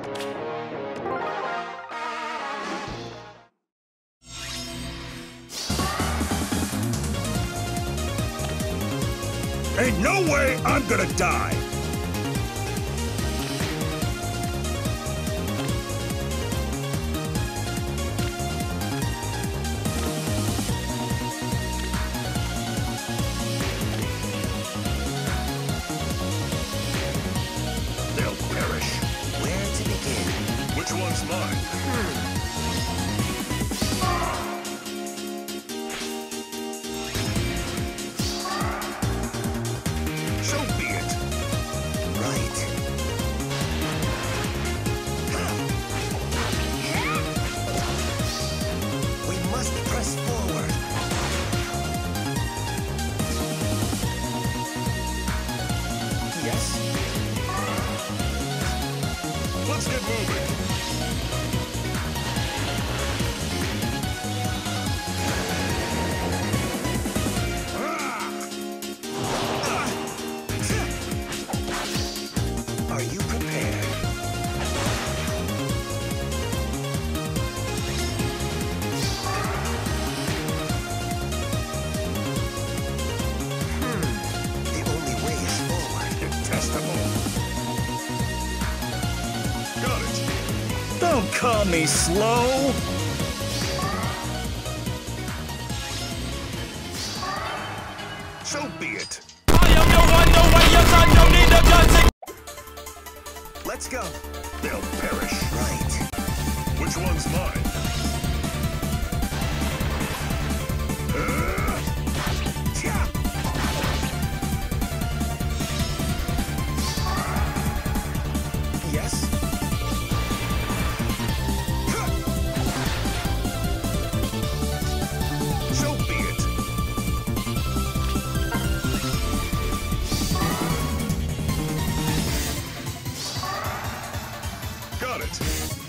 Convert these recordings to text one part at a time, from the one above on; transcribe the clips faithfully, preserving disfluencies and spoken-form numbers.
Ain't no way I'm gonna die! They'll perish. Where to begin? Which one's mine? Hmm. So be it. Right. We must press forward. Yes? Let's get moving. Are you prepared? Hmm. The only way is forward. Detestable. Got it. Don't call me slow! So be it. I am the one, no way, yes, I don't need a gun to... Let's go. They'll perish. Right. Which one's mine? Uh, tja. Yes? Huh. So be it. Got it.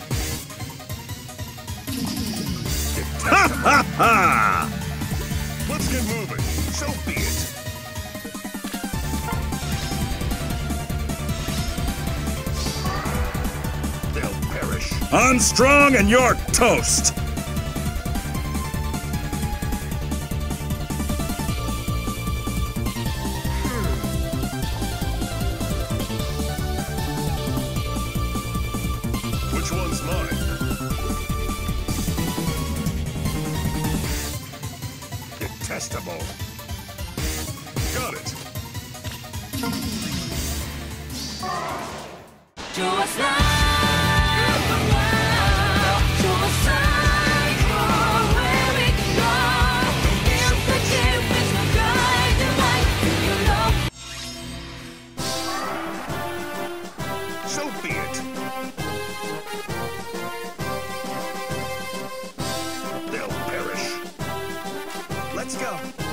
Ha ha ha! Let's get moving. So be it. They'll perish. I'm strong and you're toast! Which one's mine? Detestable. Got it. So be it. They'll perish. Let's go.